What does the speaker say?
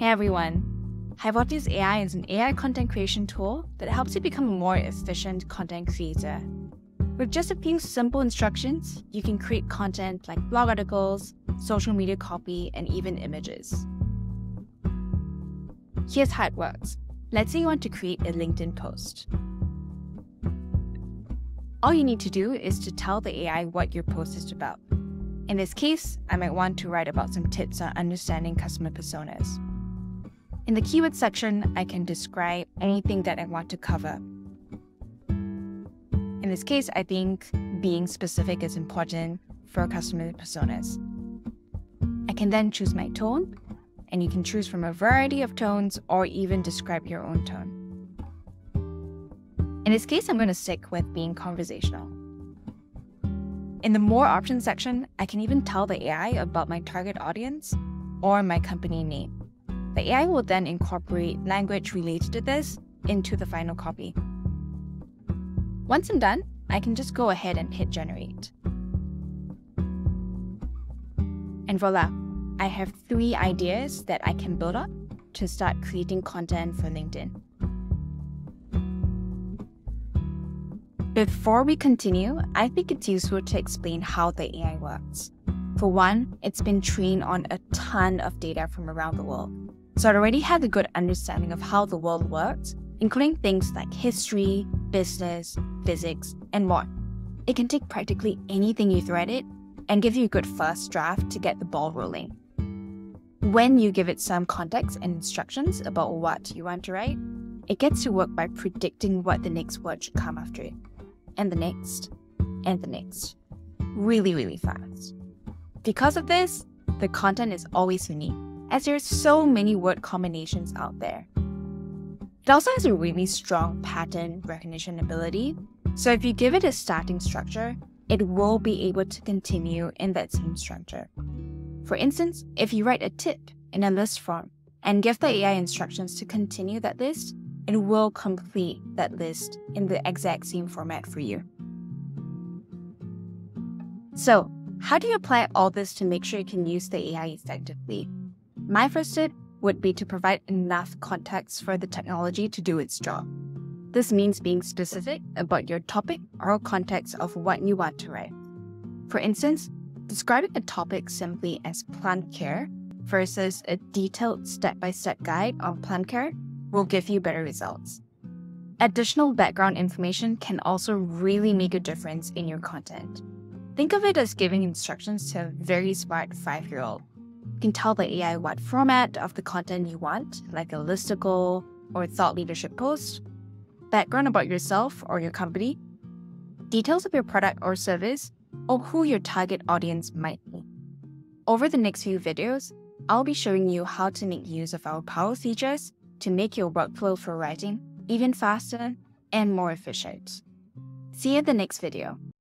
Hey everyone! Hypotenuse AI is an AI content creation tool that helps you become a more efficient content creator. With just a few simple instructions, you can create content like blog articles, social media copy, and even images. Here's how it works. Let's say you want to create a LinkedIn post. All you need to do is to tell the AI what your post is about. In this case, I might want to write about some tips on understanding customer personas. In the keyword section, I can describe anything that I want to cover. In this case, I think being specific is important for customer personas. I can then choose my tone, and you can choose from a variety of tones or even describe your own tone. In this case, I'm going to stick with being conversational. In the More Options section, I can even tell the AI about my target audience or my company name. The AI will then incorporate language related to this into the final copy. Once I'm done, I can just go ahead and hit generate. And voila, I have 3 ideas that I can build on to start creating content for LinkedIn. Before we continue, I think it's useful to explain how the AI works. For one, it's been trained on a ton of data from around the world. So it already has a good understanding of how the world works, including things like history, business, physics, and more. It can take practically anything you throw at it and give you a good first draft to get the ball rolling. When you give it some context and instructions about what you want to write, it gets to work by predicting what the next word should come after it, and the next, and the next. Really fast. Because of this, the content is always unique, as there's so many word combinations out there. It also has a really strong pattern recognition ability, so if you give it a starting structure, it will be able to continue in that same structure. For instance, if you write a tip in a list form and give the AI instructions to continue that list, it will complete that list in the exact same format for you. So, how do you apply all this to make sure you can use the AI effectively? My first tip would be to provide enough context for the technology to do its job. This means being specific about your topic or context of what you want to write. For instance, describing a topic simply as plant care versus a detailed step-by-step guide on plant care will give you better results. Additional background information can also really make a difference in your content. Think of it as giving instructions to a very smart 5-year-old. You can tell the AI what format of the content you want, like a listicle or thought leadership post, background about yourself or your company, details of your product or service, or who your target audience might be. Over the next few videos, I'll be showing you how to make use of our power features to make your workflow for writing even faster and more efficient. See you in the next video.